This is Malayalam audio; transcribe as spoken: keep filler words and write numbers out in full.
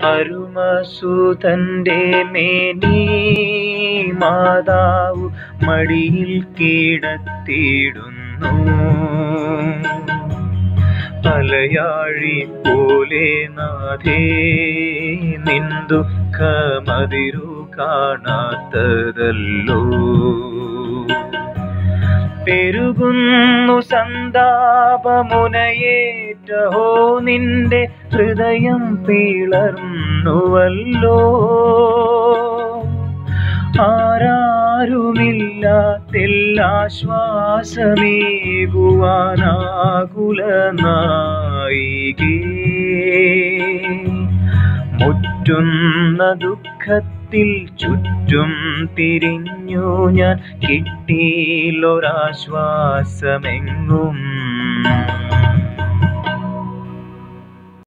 അരുമസുതന്റെ മേനി മാതാവ് മടിയിൽ കിടത്തിയിടുന്നു. അലയാഴി പോലെ നാഥേ നിൻ ദുഃഖമതിരു കാണാത്തതല്ലോ. പെരുകുന്നു സന്താപമുനയേറ്റഹോ നിന്റെ ഹൃദയം പിളർന്നുവല്ലോ. ആരാരുമില്ലാത്തെല്ലാശ്വാസമേകുവാനാകുലനായികേ. മുറ്റുന്ന ദുഃഖത്തിൽ ചുറ്റും തിരിഞ്ഞു ഞാൻ, കിട്ടിയില്ലൊരാശ്വാസമെങ്ങും.